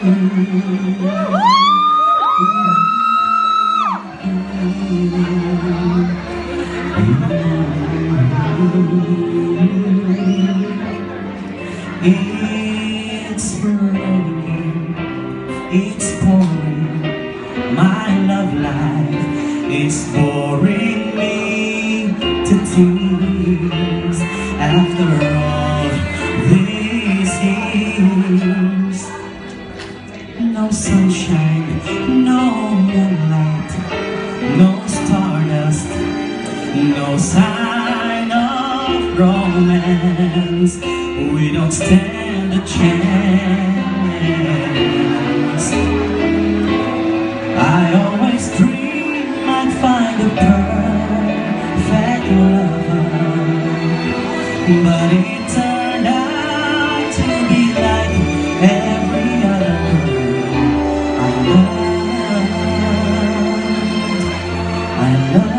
It's raining, it's pouring, my love life is boring me to tears. After all these years, no sunshine, no moonlight, no stardust, no sign of romance. We don't stand a chance. I always dream I'd find a perfect lover, but it turned out to be like every other girl I loved.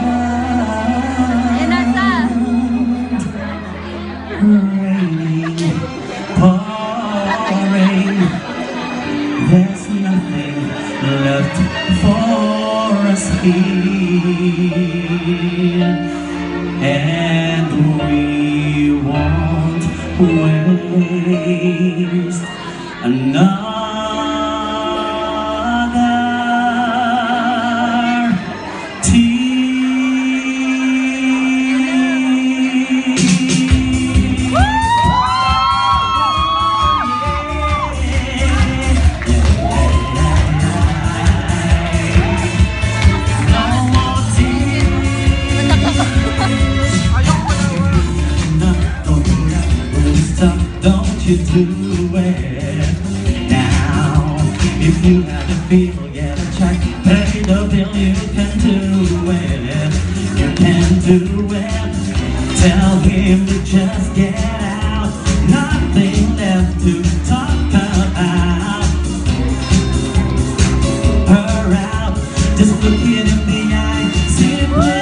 Raining, pouring, there's nothing left for us here, and we won't waste another you do it now. If you have to feel, get a check, pay the bill, you can do it. You can do it. Tell him to just get out. Nothing left to talk about. Her out, just look it in the eye. Simply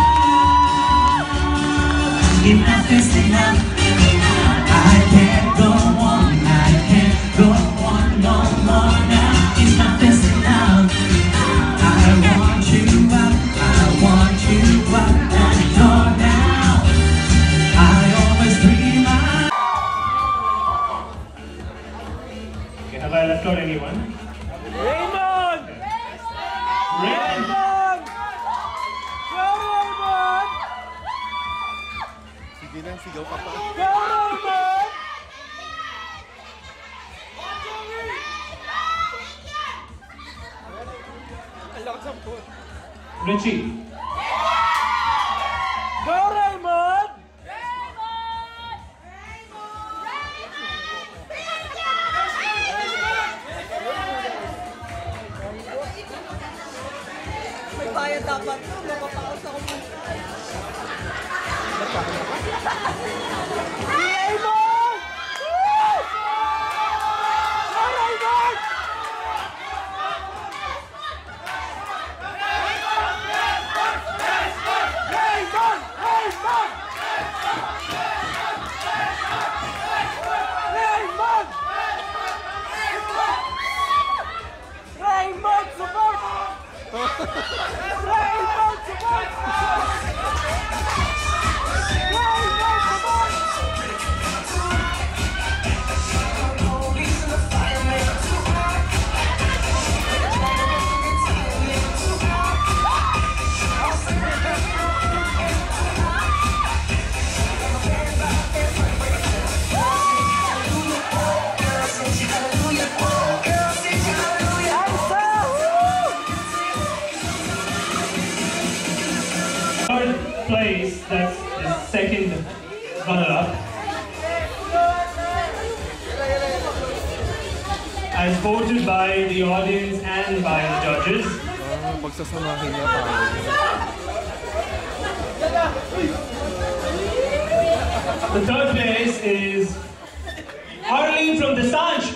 shout, enough is enough. I can't go on, I can't go on no more now. Enough is enough. I want you up, I want you up and you're now. I always dream Okay, have I left out anyone? Raymond! Raymond! Raymond! Sige lang, sigaw ka pa. Richie. Go Raymond! May bayad dapat. Mapapaos ako mo. Raymond! Go Raymond! Raymond, support! Raymond, support! Raymond, support! Third place, that's the second runner-up, as voted by the audience and by the judges. Pagsasamahin niya pa. The third place is Arlene from Desange.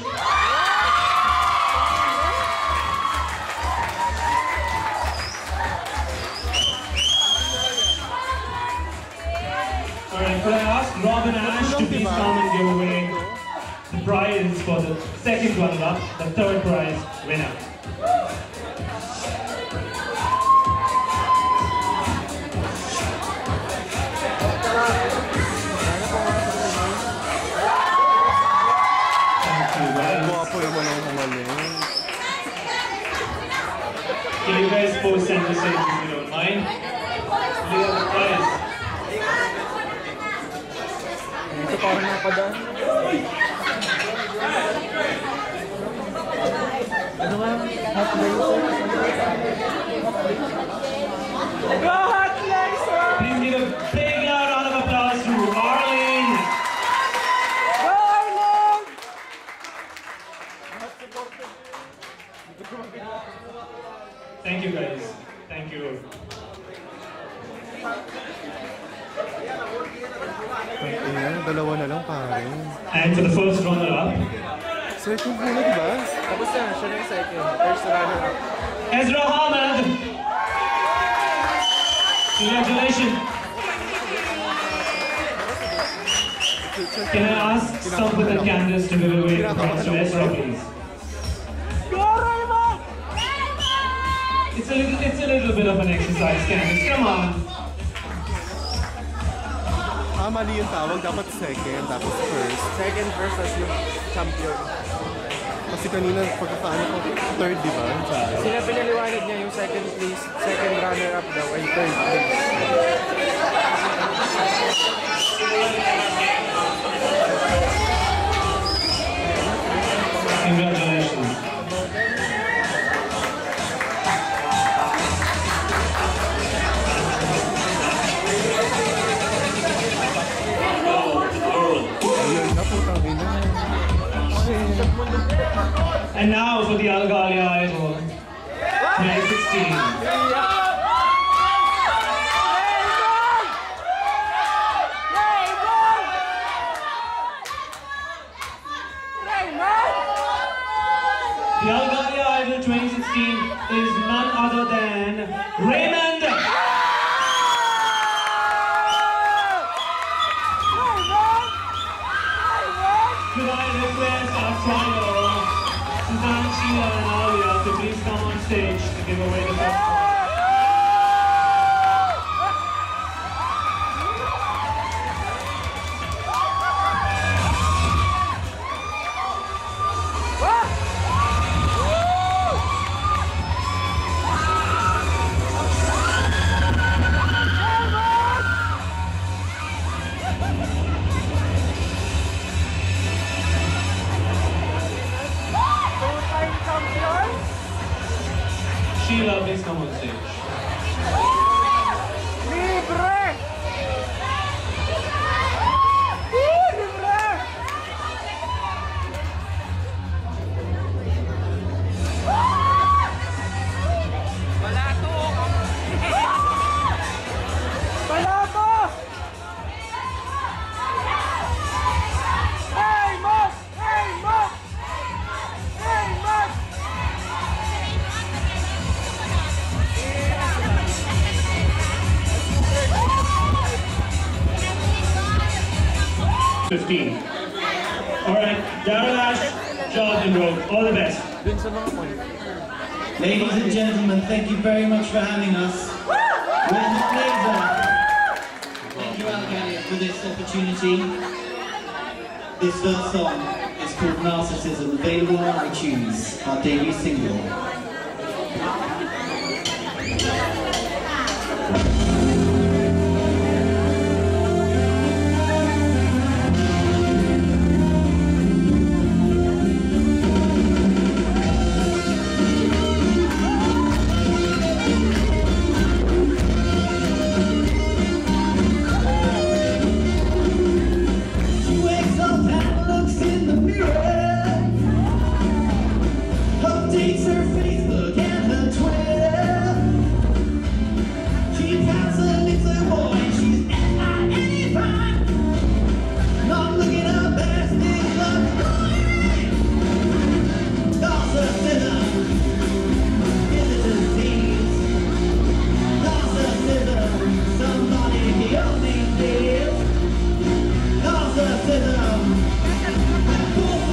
Alright, could I ask Rob and Ash to please come and give away the prize for the second runner-up, the third prize winner. Thank you, guys. Guwapo naman ang humaling. Can you guys post and message if you don't mind? We have the prize. Dito parang napadaan. Ano nga? Hot laser? Go Hot Laser! Please give a big loud round of applause to Arlene. Go Ireland! Thank you, guys. Thank you. Ayan, dalawa na lang pare. And for the first runner-up, Second muna, diba? Tapos na, siya na yung second. First runner-up. Ezra Hamad. Congratulations. Can I ask Sampath and Candace to give away the prize to Ezra, please? Go Raymond! It's a little bit of an exercise, Candace. Come on. Mali yung tawag. Dapat second, tapos first. Second first as yung champion. Kasi kanina, pagkakaano ko, third, di ba? Sabi. Sila pinaliwanag niya yung second place, second runner-up daw ay third place. Congratulations. Ayun, naputang ina. And now for the Algalia Idol 2016. The Algalia Idol 2016 is none other than Raymond. Could I request our trio, Suzanne, Sheila, and Alia, to please come on stage to give away the first prize? Sheila, please come on stage. Libre! Libre! Balato! Hey, Mom! Hey, Mom! Hey, Mom! All right, Daryl Ash, Jonathan Rowe, all the best. Dun sa mga point. Ladies and gentlemen, thank you very much for having us. We're Hot Laser. Thank you, Algalia, for this opportunity. This first song is called Narcissism, available on iTunes, our debut single. She wakes up and looks in the mirror, updates her Facebook and her Twitter. She has a little boy, she's N-I-N-E-5, not looking her best in the morning. Narcissism is a disease. Narcissism, somebody only lives. Narcissism,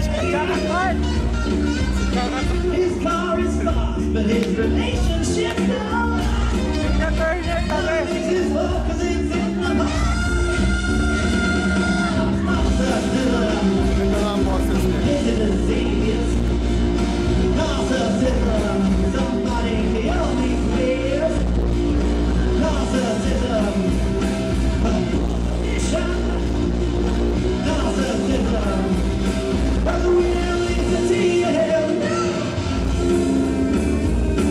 His car is fast, but his relationship don't. It's his love 'cause it's in the heart. Is it a disease? Narcissism. Somebody heal me, please. Narcissism. Condition. Narcissism. But the real entity hell no.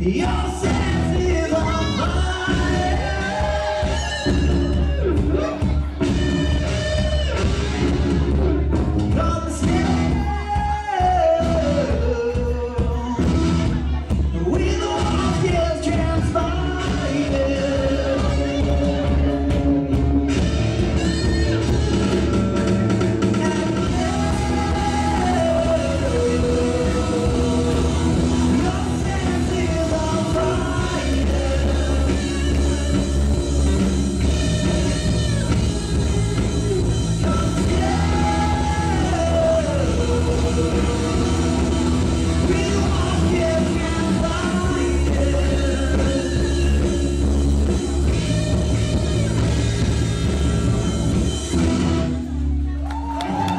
Your senses on fire. Come still with all tears transpired.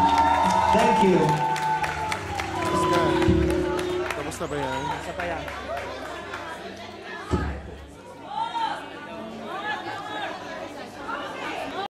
Thank you. Tapos na. Tapos na ba yan? Isa pa yan.